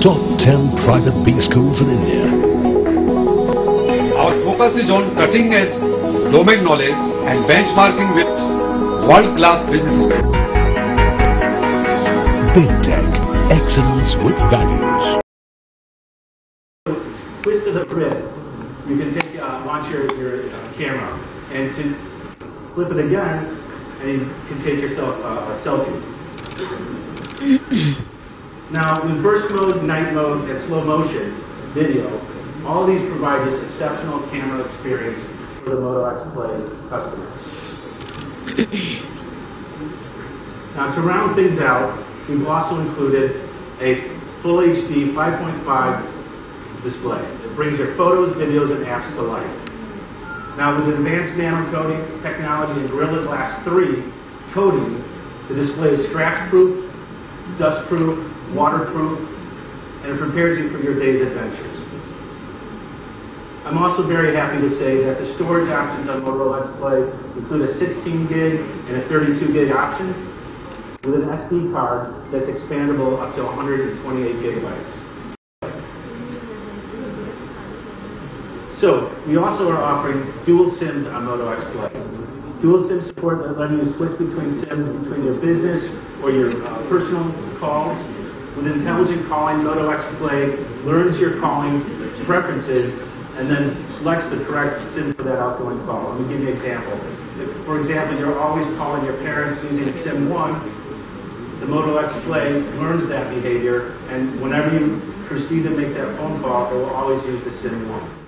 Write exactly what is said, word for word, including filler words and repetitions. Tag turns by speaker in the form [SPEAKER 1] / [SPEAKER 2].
[SPEAKER 1] top ten private B schools in India.
[SPEAKER 2] Our focus is on cutting-edge domain knowledge and benchmarking with world-class businesses.
[SPEAKER 1] Big Tech, excellence with values.
[SPEAKER 3] Twist of the wrist, you can take, uh, launch your, your uh, camera, and to flip it again, and you can take yourself uh, a selfie. Now, in burst mode, night mode, and slow motion video, all these provide this exceptional camera experience for the Moto X Play customer. Now, to round things out, we've also included a full H D five point five display. It brings your photos, videos, and apps to life. Now, with advanced nano coating technology and Gorilla Glass three coating, the display is scratch-proof, dust-proof, waterproof, and it prepares you for your day's adventures. I'm also very happy to say that the storage options on Motorola X Play include a sixteen gig and a thirty-two gig option with an S D card that's expandable up to one hundred twenty-eight gigabytes. So, we also are offering dual SIMs on Moto X Play. Dual SIM support that lets you switch between SIMs between your business or your uh, personal calls. With intelligent calling, Moto X Play learns your calling preferences and then selects the correct SIM for that outgoing call. Let me give you an example. If, for example, you're always calling your parents using SIM one, the Moto X Play learns that behavior, and whenever you proceed to make that phone call, it will always use the SIM one.